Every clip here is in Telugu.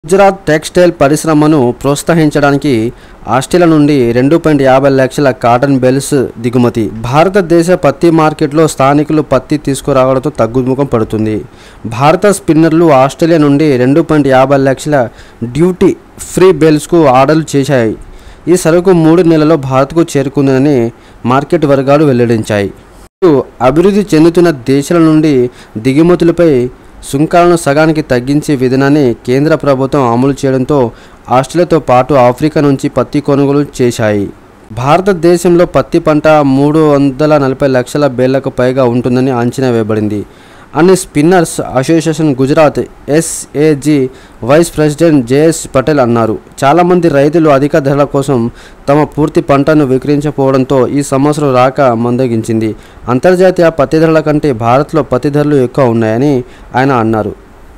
గుజరాత్ టెక్స్టైల్ పరిశ్రమను ప్రోత్సహించడానికి ఆస్ట్రేలియా నుండి 2.50 లక్షల కాటన్ బేల్స్ దిగుమతి. భారతదేశ పత్తి మార్కెట్లో స్థానికులు పత్తి తీసుకురావడంతో తగ్గుముఖం పడుతుంది. భారత స్పిన్నర్లు ఆస్ట్రేలియా నుండి 2.50 లక్షల డ్యూటీ ఫ్రీ బేల్స్కు ఆర్డర్లు చేశాయి. ఈ సరుకు 3 నెలల్లో భారత్కు చేరుకుందని మార్కెట్ వర్గాలు వెల్లడించాయి. అభివృద్ధి చెందుతున్న దేశాల నుండి దిగుమతులపై సుంకాలను సగానికి తగ్గించే విధానాన్ని కేంద్ర ప్రభుత్వం అమలు చేయడంతో ఆస్ట్రేలియాతో పాటు ఆఫ్రికా నుంచి పత్తి కొనుగోలు చేశాయి. భారతదేశంలో పత్తి పంట 340 లక్షల బేళ్లకు పైగా ఉంటుందని అంచనా వేయబడింది అని spinners association Gujarat SAG vice president JS Patel అన్నారు. చాలామంది రైతులు అధిక ధరల కోసం తమ పూర్తి పంటను విక్రయించకపోవడంతో ఈ సంవత్సరం రాక మందగించింది. అంతర్జాతీయ పత్తి ధరల కంటే భారత్లో పత్తి ధరలు ఎక్కువ ఉన్నాయని ఆయన అన్నారు.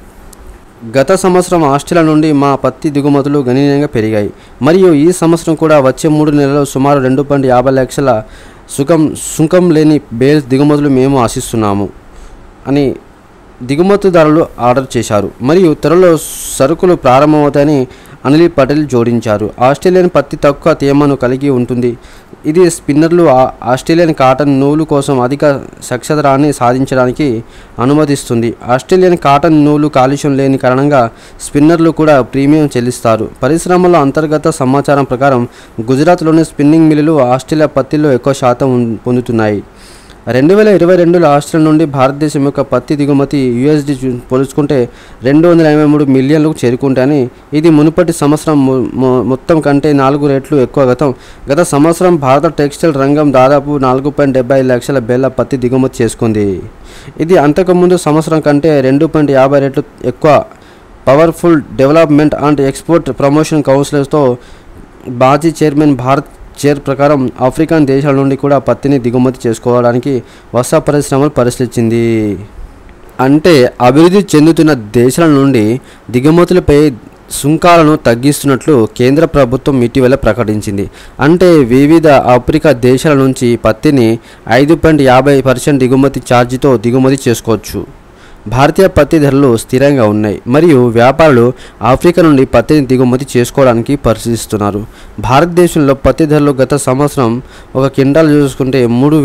గత సంవత్సరం ఆస్ట్రేలియా నుండి మా పత్తి దిగుమతులు గణనీయంగా పెరిగాయి మరియు ఈ సంవత్సరం కూడా వచ్చే 3 నెలల్లో సుమారు 2.50 లక్షల సుంకం లేని బేల్స్ దిగుమతులు మేము ఆశిస్తున్నాము అని దిగుమతిదారులు ఆర్డర్ చేశారు మరియు త్వరలో సరుకులు ప్రారంభమవుతాయని అనిల్ పటేల్ జోడించారు. ఆస్ట్రేలియన్ పత్తి తక్కువ తేమను కలిగి ఉంటుంది. ఇది స్పిన్నర్లు ఆస్ట్రేలియన్ కాటన్ నూలు కోసం అధిక సక్షధరాన్ని సాధించడానికి అనుమతిస్తుంది. ఆస్ట్రేలియన్ కాటన్ నూలు కాలుష్యం లేని కారణంగా స్పిన్నర్లు కూడా ప్రీమియం చెల్లిస్తారు. పరిశ్రమల అంతర్గత సమాచారం ప్రకారం గుజరాత్లోని స్పిన్నింగ్ మిల్లులు ఆస్ట్రేలియా పత్తిలో ఎక్కువ శాతం పొందుతున్నాయి. 2022లో ఆస్ట్రేలియా నుండి భారతదేశం యొక్క పత్తి దిగుమతి యూఎస్డీ పోల్చుకుంటే 283 మిలియన్లకు చేరుకుంటాయని, ఇది మునుపటి సంవత్సరం మొత్తం కంటే 4 రెట్లు ఎక్కువ. గత సంవత్సరం భారత టెక్స్టైల్ రంగం దాదాపు 4.75 లక్షల బేళ్ల పత్తి దిగుమతి చేసుకుంది. ఇది అంతకుముందు సంవత్సరం కంటే 2.50 రెట్లు ఎక్కువ. Powerful development and export promotion కౌన్సిల్తో మాజీ చైర్మన్ భారత్ చైర్ ప్రకారం ఆఫ్రికన్ దేశాల నుండి కూడా పత్తిని దిగుమతి చేసుకోవడానికి వస్త్ర పరిశ్రమలు పరిశీలించింది. అంటే అభివృద్ధి చెందుతున్న దేశాల నుండి దిగుమతులపై సుంకాలను తగ్గిస్తున్నట్లు కేంద్ర ప్రభుత్వం ఇటీవల ప్రకటించింది. అంటే వివిధ ఆఫ్రికా దేశాల నుంచి పత్తిని 5.50% దిగుమతి ఛార్జీతో దిగుమతి చేసుకోవచ్చు. భారతీయ పత్తి ధరలు స్థిరంగా ఉన్నాయి మరియు వ్యాపారులు ఆఫ్రికా నుండి పత్తిని దిగుమతి చేసుకోవడానికి పరిశీలిస్తున్నారు. భారతదేశంలో పత్తి ధరలు గత సంవత్సరం ఒక క్వింటాల్ చూసుకుంటే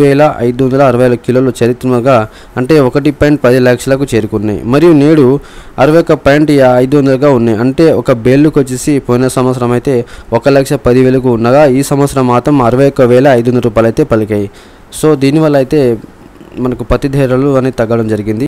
3,560 కిలోలు చరిత్రగా అంటే 1.10 లక్షలకు చేరుకున్నాయి మరియు నేడు 61.500గా ఉన్నాయి. అంటే ఒక బేలుకు వచ్చేసి పోయిన సంవత్సరం అయితే 1,10,000కు ఉండగా ఈ సంవత్సరం మాత్రం 61,500 రూపాయలు అయితే పలికాయి. సో దీనివల్ల అయితే మనకు పత్తి ధరలు అనేది తగ్గడం జరిగింది.